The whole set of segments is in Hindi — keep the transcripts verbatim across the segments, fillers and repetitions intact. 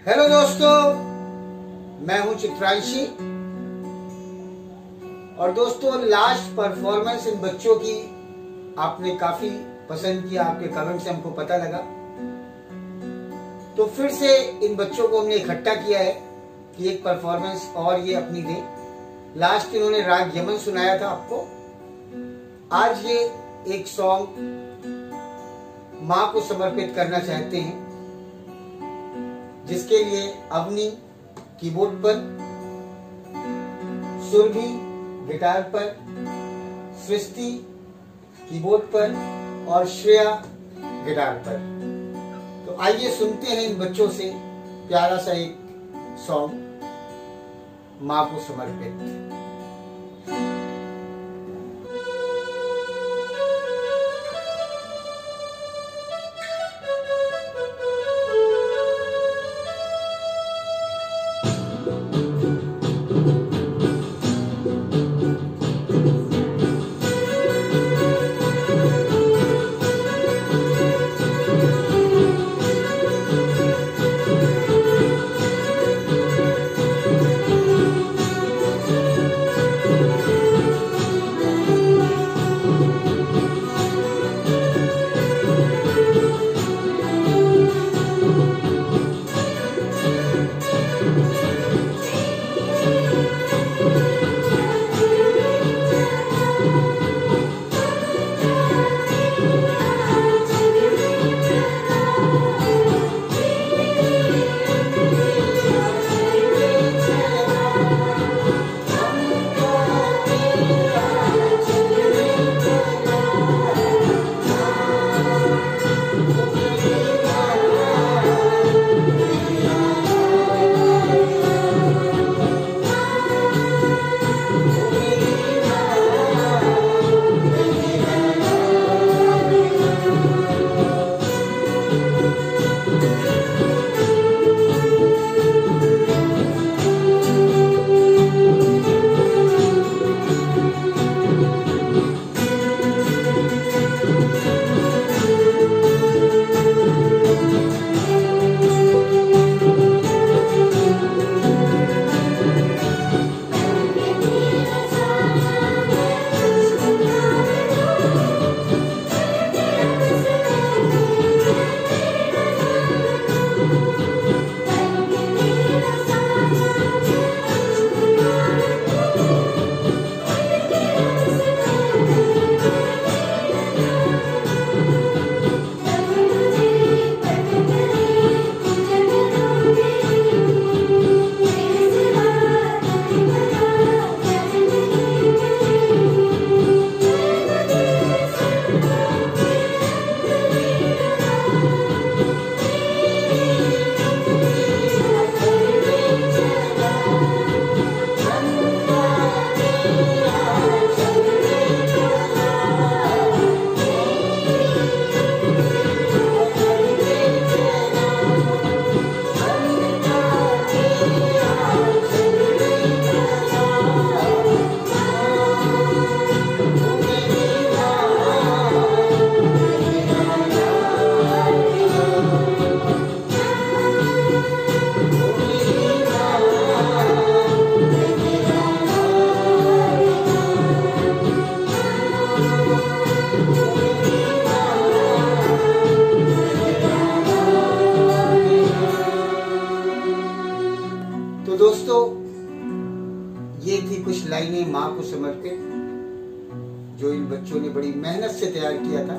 हेलो दोस्तों, मैं हूं चित्रांशी। और दोस्तों, लास्ट परफॉर्मेंस इन बच्चों की आपने काफी पसंद किया, आपके कमेंट से हमको पता लगा। तो फिर से इन बच्चों को हमने इकट्ठा किया है कि एक परफॉर्मेंस और ये अपनी दें। लास्ट इन्होंने राग यमन सुनाया था आपको। आज ये एक सॉन्ग माँ को समर्पित करना चाहते हैं, जिसके लिए अवनी कीबोर्ड पर, सुरभि गिटार पर, सृष्टि कीबोर्ड पर और श्रेया गिटार पर। तो आइए सुनते हैं इन बच्चों से प्यारा सा एक सॉन्ग माँ को समर्पित। तो दोस्तों, ये थी कुछ लाइनें माँ को समर्पित, जो इन बच्चों ने बड़ी मेहनत से तैयार किया था।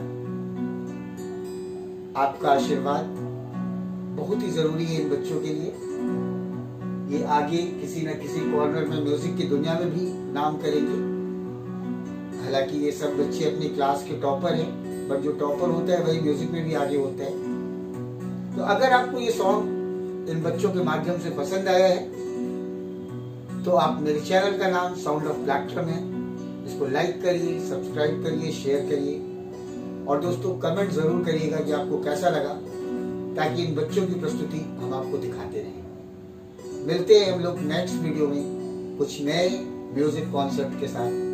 आपका आशीर्वाद बहुत ही जरूरी है इन बच्चों के लिए। ये आगे किसी न किसी कॉर्नर में म्यूजिक की दुनिया में भी नाम करेंगे। हालांकि ये सब बच्चे अपनी क्लास के टॉपर हैं, पर जो टॉपर होता है वही म्यूजिक में भी आगे होता है। तो अगर आपको ये सॉन्ग इन बच्चों के माध्यम से पसंद आया है, तो आप मेरे चैनल का नाम साउंड ऑफ प्लेक्ट्रम है, इसको लाइक करिए, सब्सक्राइब करिए, शेयर करिए और दोस्तों कमेंट जरूर करिएगा कि आपको कैसा लगा, ताकि इन बच्चों की प्रस्तुति हम आपको दिखाते रहें। मिलते हैं हम लोग नेक्स्ट वीडियो में कुछ नए म्यूजिक कॉन्सेप्ट के साथ।